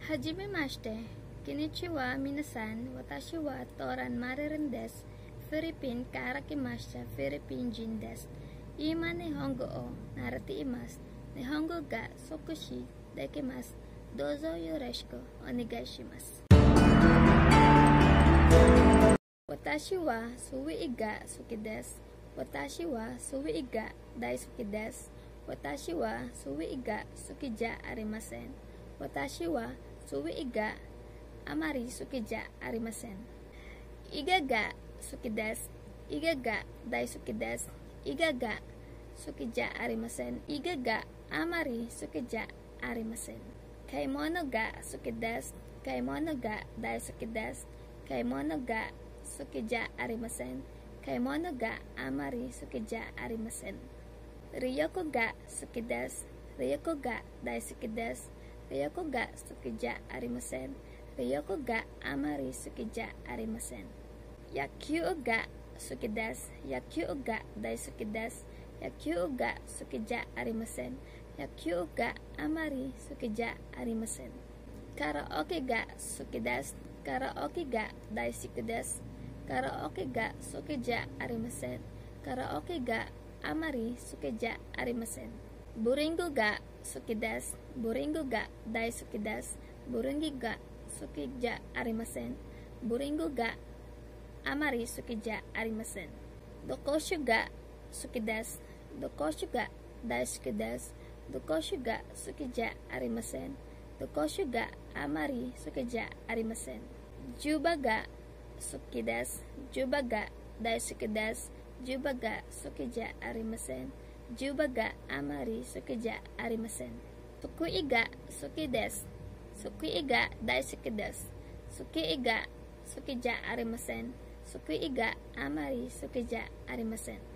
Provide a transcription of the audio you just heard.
Hajime mashite, konnichiwa minasan, watashi wa Toran Mariren desu, Philippine karakimashita, Philippine jin desu. Ima Nihongo o narati imasu, Nihongo ga sokushi dekimasu, dozo yoroshiku onegai shimasu. Watashi wa sui ga suki desu. Watashi wa sui ga daisuki desu. Watashi wa sui ga suki ja arimasen. Watashi wa sui ga amari suki ja arimasen. Iga ga suki desu. Iga ga daisuki desu. Iga ga suki ja arimasen. Iga ga amari suki ja arimasen. Kaimono ga suki desu. Kaimono ga daisuki desu. Kaimono ga suki ja arimasen. Kaimono ga amari suki ja arimasen. Ryoko ga suki desu. Ryoko ga daisuki desu. Ryoko ga suki ja arimasen. Ryoko ga amari suki ja arimasen. Yakyuu ga suki desu. Yakyuu ga daisuki desu. Yakyuu ga suki ja arimasen. Yakyuu ga amari suki ja arimasen. Karaoke ga suki desu. Karaoke ga daisuki desu. Karaoke ga suki ja arimasen. Karaoke ga amari suki ja arimasen. Buringo ga suki desu. Buringo ga daisuki desu. Buringo ga suki ja arimasen. Buringo ga amari suki ja arimasen. Dokoshu ga suki desu. Dokoshu ga daisuki desu. Dokoshu ga suki ja arimasen. Dokoshu ga amari suki ja arimasen. Juba ga suki desu. Juba ga daisuki desu. Juba ga suki ja arimasen. Juba ga amari suki ja arimasen. Sukui ga suki desu. Sukui ga daisuki desu. Sukui ga suki ja arimasen. Sukui ga amari suki ja arimasen.